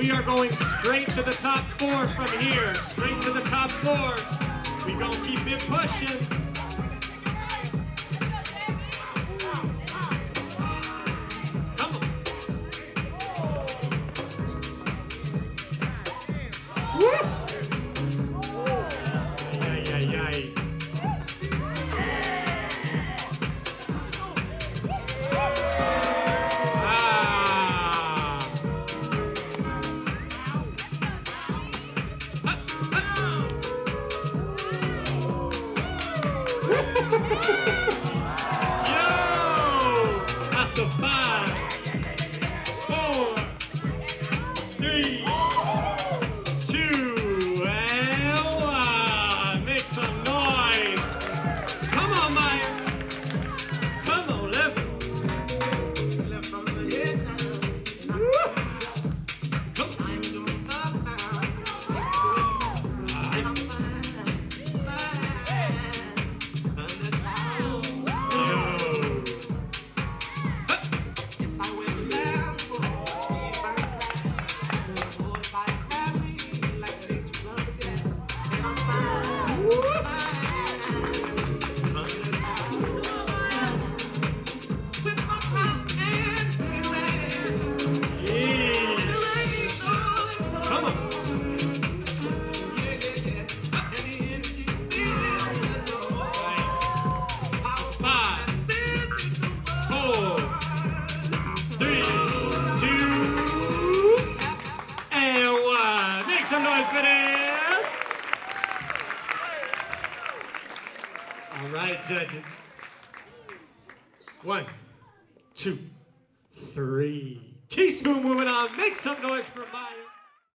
We are going straight to the top 4 from here. Straight to the top 4. We gonna keep it pushing. Come on. Woo! Ay, ay, ay. Yo! That's a 5, 4, 3, 2, and 1. Make some noise. Come on, Maya. Come on, let's go. Come on. Some noise for them. All right, judges. 1, 2, 3. Teaspoon moving on. Make some noise for Maya.